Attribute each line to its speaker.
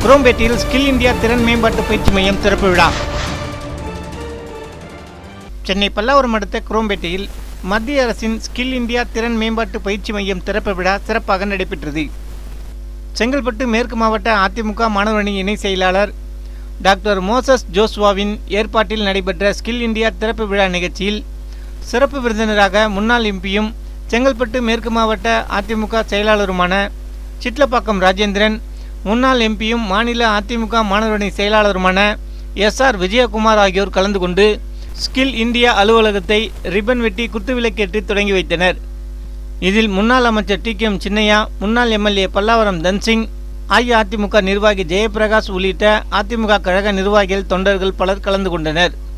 Speaker 1: குரோம்பேட்டையில் skill India திறன் மேம்பாட்டு பயிற்சி மையம் திறப்பு விழா. சென்னை பல்லாவரம் அடுத்த குரோம்பேட்டையில் மத்திய அரசின் ஸ்கில் இந்தியா திறன் மேம்பாட்டு பயிற்சி மையம் திறப்பு விழா சிறப்பாக நடைபெற்றது. செங்கல்பட்டு மேற்கு மாவட்ட அதிமுக மாணவரணி இணை செயலாளர் டாக்டர் மோசஸ் ஜோஸ்வாவின் ஏற்பாட்டில் நடைபெற்ற ஸ்கில் இந்தியா திறப்பு விழா நிகழ்ச்சியில் சிறப்பு விருந்தினராக முன்னாள் எம்பியும் செங்கல்பட்டு மேற்கு மாவட்ட அதிமுக செயலாளருமான சிட்லப்பாக்கம் ராஜேந்திரன், முன்னாள் எம்பியும் மாநில அதிமுக மாணவரணி செயலாளருமான SR விஜயகுமார் ஆகியோர் கலந்து கொண்டு ஸ்கில் இந்தியா அலுவலகத்தை ரிப்பன் வெட்டி குத்துவிளக்கேற்றி தொடங்கி வைத்தனர். இதில் முன்னாள் அமைச்சர் TKM சின்னையா, முன்னாள் MLA பல்லாவரம் தன்சிங், அஇஅதிமுக நிர்வாகி ஜெயபிரகாஷ் உள்ளிட்ட அதிமுக கழக நிர்வாகிகள், தொண்டர்கள் பலர் கலந்து கொண்டனர்.